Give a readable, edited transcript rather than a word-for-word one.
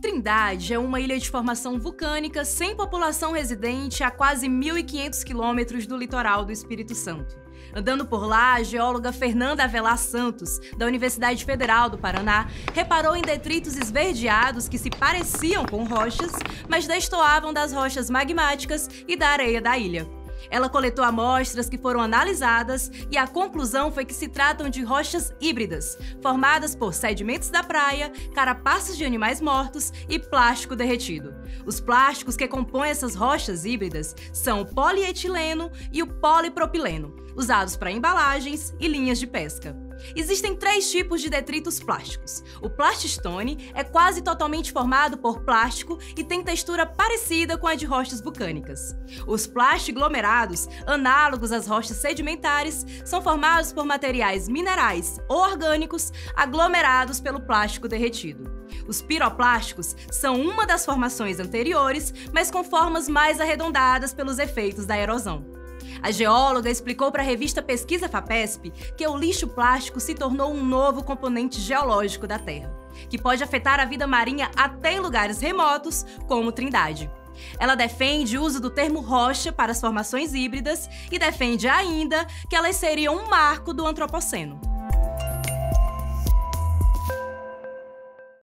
Trindade é uma ilha de formação vulcânica sem população residente a quase 1.500 quilômetros do litoral do Espírito Santo. Andando por lá, a geóloga Fernanda Avelar Santos, da Universidade Federal do Paraná, reparou em detritos esverdeados que se pareciam com rochas, mas destoavam das rochas magmáticas e da areia da ilha. Ela coletou amostras que foram analisadas e a conclusão foi que se tratam de rochas híbridas, formadas por sedimentos da praia, carapaças de animais mortos e plástico derretido. Os plásticos que compõem essas rochas híbridas são o polietileno e o polipropileno, usados para embalagens e linhas de pesca. Existem 3 tipos de detritos plásticos. O plastistone é quase totalmente formado por plástico e tem textura parecida com a de rochas vulcânicas. Os plastiglomerados, análogos às rochas sedimentares, são formados por materiais minerais ou orgânicos aglomerados pelo plástico derretido. Os piroplásticos são uma das formações anteriores, mas com formas mais arredondadas pelos efeitos da erosão. A geóloga explicou para a revista Pesquisa FAPESP que o lixo plástico se tornou um novo componente geológico da Terra, que pode afetar a vida marinha até em lugares remotos, como Trindade. Ela defende o uso do termo rocha para as formações híbridas e defende ainda que elas seriam um marco do antropoceno.